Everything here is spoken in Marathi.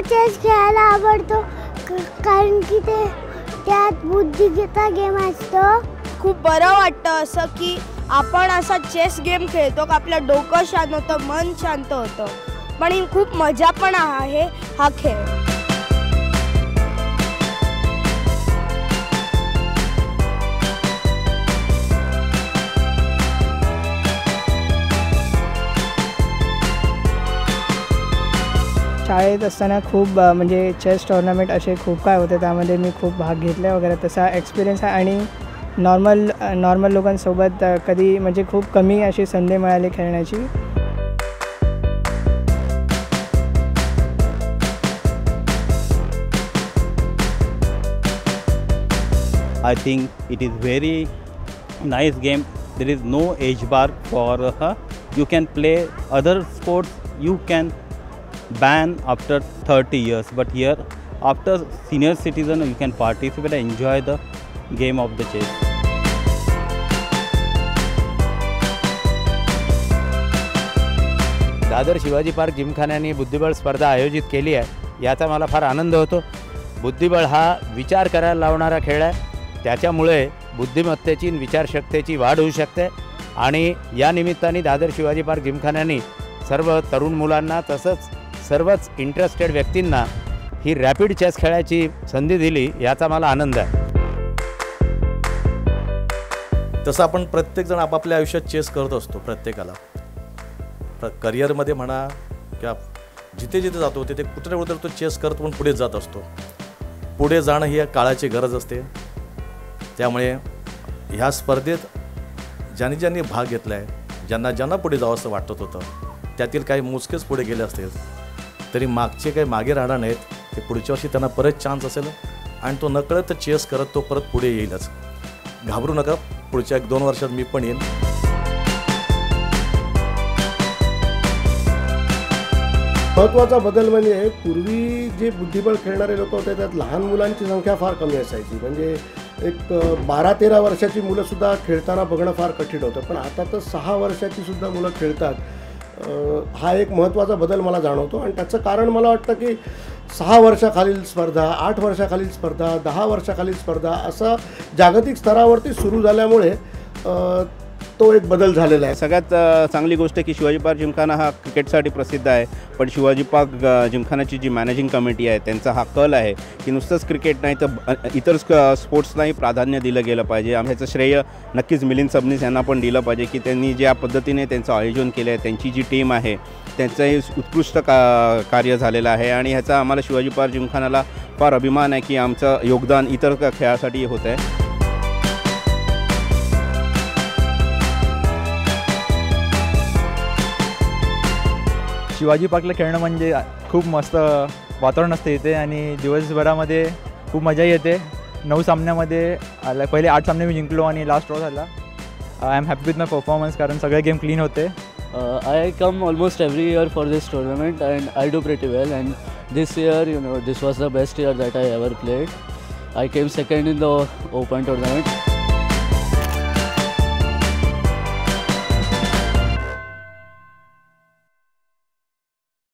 चेस खेळायला आवडतो कारण की त्यात बुद्धिमत्ता गेम असतो। खूप बरं वाटतं असं की आपण असा चेस गेम खेळतो का आपलं डोकं शांत होतं, मन शांत होतं, पण ही खूप मजा पण आहे हा खेळ। शाळेत असताना खूप म्हणजे चेस टुर्नामेंट असे खूप काय होते, त्यामध्ये मी खूप भाग घेतले वगैरे, तसा एक्सपिरियन्स आहे। आणि नॉर्मल लोकांसोबत कधी म्हणजे खूप कमी अशी संधी मिळाली खेळण्याची। I think it is very nice game. There is no age bar for you can play other sports, you can ban after 30 years, but here after senior citizen you can participate and enjoy the game of the chess. Dadar Shivaji Park जिमखान्याने बुद्धिबळ स्पर्धा आयोजित केली आहे, याचा मला फार आनंद होतो। बुद्धिबळ हा विचार करायला लावणारा खेळ आहे, त्याच्यामुळे बुद्धिमत्तेची विचारशक्तीची वाढ होऊ शकते। आणि या निमित्ताने दादर शिवाजी पार्क जिमखान्याने सर्व तरुण मुलांना तसंच सर्वच इंटरेस्टेड व्यक्तींना ही रॅपिड चेस खेळायची संधी दिली, याचा मला आनंद आहे। तसं आपण प्रत्येकजण आपापल्या आयुष्यात चेस करत असतो। प्रत्येकाला करिअरमध्ये म्हणा किंवा जिथे जिथे जातो तिथे कुठे ना कुठे तो चेस करत पण पुढे जात असतो। पुढे जाणं ही काळाची गरज असते, त्यामुळे ह्या स्पर्धेत ज्यांनी भाग घेतला आहे, ज्यांना पुढे जावं असं वाटत होतं, त्यातील काही मोजकेच पुढे गेले असतील, तरी मागचे काही मागे राहणार नाहीत। ते पुढच्या वर्षी त्यांना परत चान्स असेल आणि तो नकळत चेस करत तो परत पुढे येईलच। घाबरू नका, पुढच्या 1-2 वर्षात मी पण येईन। महत्त्वाचा बदल म्हणजे पूर्वी जे बुद्धिबळ खेळणारे लोक होते त्यात लहान मुलांची संख्या फार कमी असायची, म्हणजे एक 12-13 वर्षाची मुलंसुद्धा खेळताना बघणं फार कठीण होतं, पण आता तर 6 वर्षाची सुद्धा मुलं खेळतात। हा एक महत्त्वाचा बदल मला जाणवतो आणि त्याचं कारण मला वाटतं की 6 वर्षाखालील स्पर्धा, 8 वर्षाखालील स्पर्धा, 10 वर्षाखालील स्पर्धा असं जागतिक स्तरावरती सुरू झाल्यामुळे तो एक बदल झालेला आहे। सगळ्यात चांगली गोष्ट की शिवाजी पार्क जिमखाना हा क्रिकेटसाठी प्रसिद्ध आहे, पण शिवाजी पार्क जिमखानाची जी मॅनेजिंग कमिटी आहे त्यांचा हा कल आहे की नुसतंच क्रिकेट नाही तर इतर स्पोर्ट्सलाही प्राधान्य दिलं गेलं पाहिजे। ह्याचं श्रेय नक्कीच मिलिंद सबनीस यांना पण दिलं पाहिजे की त्यांनी ज्या पद्धतीने त्यांचं आयोजन केलं आहे, त्यांची जी टीम आहे त्यांचंही उत्कृष्ट कार्य झालेलं आहे आणि ह्याचा आम्हाला शिवाजी पार्क जिमखानाला फार अभिमान आहे की आमचं योगदान इतर खेळासाठी होत आहे। शिवाजी पार्कला खेळणं म्हणजे खूप मस्त वातावरण असते इथे आणि दिवसभरामध्ये खूप मजा येते। 9 सामन्यामध्ये पहिले 8 सामने मी जिंकलो आणि लास्ट ड्रॉ झाला। I am happy with my performance कारण सगळे गेम क्लीन होते। I come almost every year for this tournament and I do pretty well, and this year this was the best year that I ever played. I came second in the open tournament.